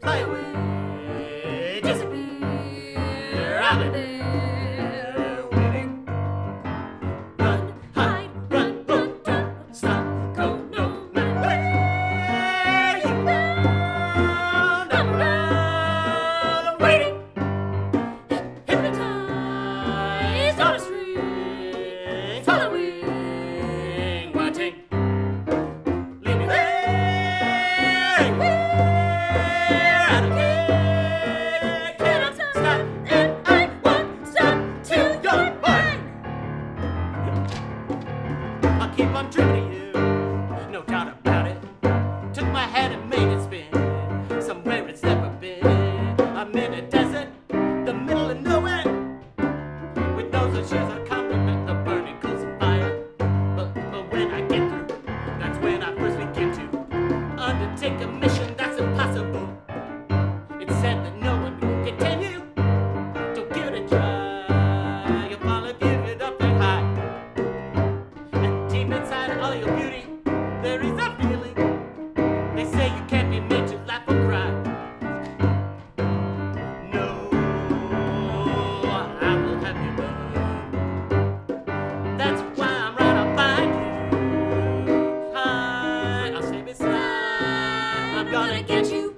fly away, disappear. I'll be there waiting. Run, hide, run, don't stop, go no matter where you bound. I'm around waiting, hypnotized on a string, following, wanting. Leave me there. I don't care, cannot stop, and I won't stop till you're mine. I'll keep on dreaming of you, no doubt about it. Took my hand and made it spin, somewhere it's never been. I'm in a desert, the middle of nowhere, with no such as a compliment, the burning coals of fire. But when I get through, that's when I first begin to undertake a mission that's impossible. It's said that no one can tame you. Don't give it a try. You'll fall if you get up that high. And deep inside all your beauty, there is a feeling. They say you can't be made to laugh or cry. No, I will have you love. That's why I'm right up behind you. I'll stay beside. I'm gonna get you.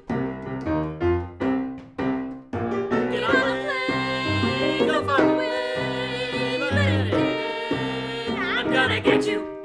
Get on the plane, go far away, but I'm gonna get you.